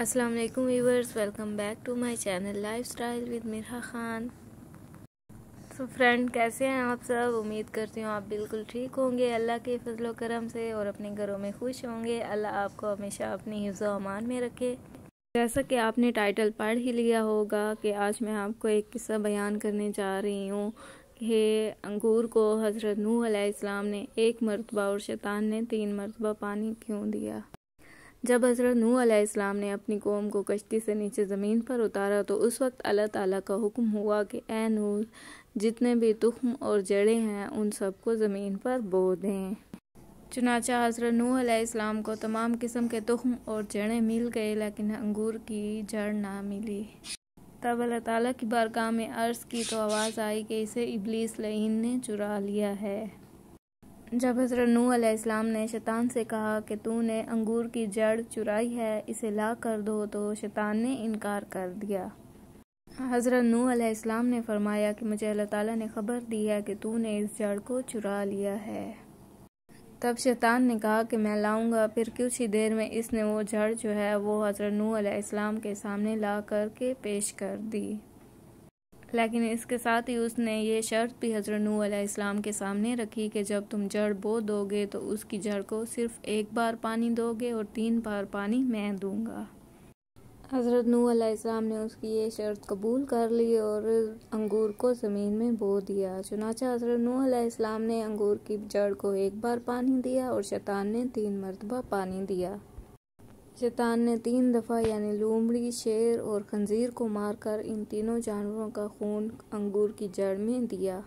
अस्सलाम वालेकुम viewers, welcome back to my channel lifestyle with Mirha Khan. तो फ्रेंड, कैसे हैं आप सब? उम्मीद करती हूँ आप बिल्कुल ठीक होंगे अल्लाह के फजलो करम से और अपने घरों में खुश होंगे। अल्लाह आपको हमेशा अपनी हिफ्ज़ व अमान में रखे। जैसा कि आपने टाइटल पढ़ ही लिया होगा कि आज मैं आपको एक किस्सा बयान करने जा रही हूँ कि अंगूर को हज़रत नूह अलैहिस्सलाम ने एक मरतबा और शैतान ने 3 मरतबा पानी क्यों दिया। जब हज़रत नूह अलैहिस्सलाम ने अपनी कौम को कश्ती से नीचे ज़मीन पर उतारा तो उस वक्त अल्लाह ताला का हुक्म हुआ कि ए नूह, जितने भी तुख्म और जड़ें हैं उन सबको ज़मीन पर बो दें। चुनाचा हज़रत नूह अलैहिस्सलाम को तमाम किस्म के तुख्म और जड़ें मिल गए, लेकिन अंगूर की जड़ ना मिली। तब अल्लाह ताला की बारगाह में अर्ज़ की तो आवाज़ आई कि इसे इब्लीस लईन ने चुरा लिया है। जब हज़रत नूह अलैहिस्सलाम ने शैतान से कहा कि तूने अंगूर की जड़ चुराई है, इसे ला कर दो, तो शैतान ने इनकार कर दिया। हज़रत नूह अलैहिस्सलाम ने फरमाया कि मुझे अल्लाह ताला ने खबर दी है कि तूने इस जड़ को चुरा लिया है। तब शैतान ने कहा कि मैं लाऊंगा। फिर कुछ ही देर में इसने वो जड़ जो है वो हज़रत नूह अलैहिस्सलाम के सामने ला कर के पेश कर दी। लेकिन इसके साथ ही उसने ये शर्त भी हज़रत नूह अलैहिस्सलाम के सामने रखी कि जब तुम जड़ बो दोगे तो उसकी जड़ को सिर्फ एक बार पानी दोगे और 3 बार पानी मैं दूंगा। हज़रत नूह अलैहिस्सलाम ने उसकी ये शर्त कबूल कर ली और अंगूर को ज़मीन में बो दिया। चुनाचा हज़रत नूह अलैहिस्सलाम ने अंगूर की जड़ को एक बार पानी दिया और शैतान ने 3 मरतबा पानी दिया। शैतान ने 3 दफ़ा यानी लोमड़ी, शेर और खंजीर को मारकर इन तीनों जानवरों का खून अंगूर की जड़ में दिया।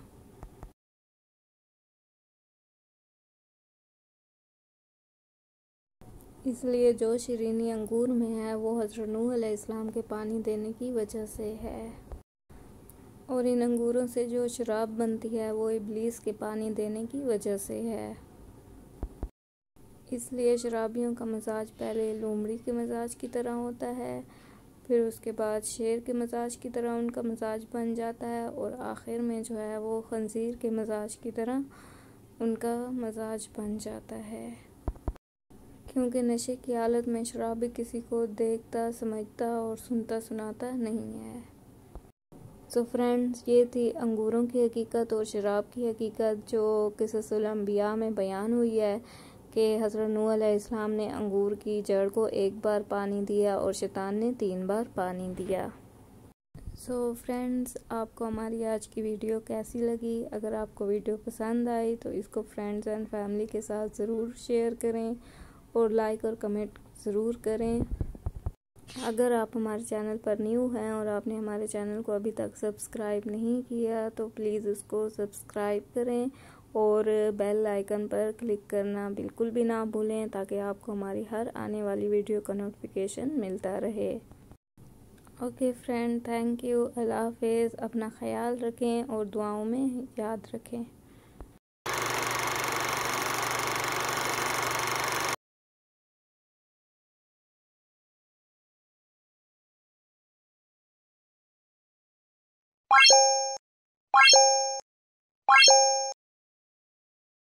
इसलिए जो शीरीनी अंगूर में है वो हज़रत नूह अलैहिस्सलाम के पानी देने की वजह से है, और इन अंगूरों से जो शराब बनती है वो इब्लीस के पानी देने की वजह से है। इसलिए शराबियों का मजाज पहले लोमड़ी के मजाज की तरह होता है, फिर उसके बाद शेर के मजाज की तरह उनका मजाज बन जाता है, और आखिर में जो है वो खंजीर के मजाज की तरह उनका मजाज बन जाता है। क्योंकि नशे की हालत में शराबी किसी को देखता, समझता और सुनता सुनाता नहीं है। तो फ्रेंड्स, ये थी अंगूरों की हकीकत और शराब की हकीकत जो क़िससुल अंबिया में बयान हुई है कि हज़रत नूह अलैहिस्सलाम ने अंगूर की जड़ को एक बार पानी दिया और शैतान ने 3 बार पानी दिया। सो फ्रेंड्स, आपको हमारी आज की वीडियो कैसी लगी? अगर आपको वीडियो पसंद आई तो इसको फ्रेंड्स एंड फैमिली के साथ ज़रूर शेयर करें और लाइक और कमेंट ज़रूर करें। अगर आप हमारे चैनल पर न्यू हैं और आपने हमारे चैनल को अभी तक सब्सक्राइब नहीं किया तो प्लीज़ उसको सब्सक्राइब करें और बेल आइकन पर क्लिक करना बिल्कुल भी ना भूलें, ताकि आपको हमारी हर आने वाली वीडियो का नोटिफिकेशन मिलता रहे। Okay friend, thank you. अल्लाह हाफ़िज़। अपना ख्याल रखें और दुआओं में याद रखें।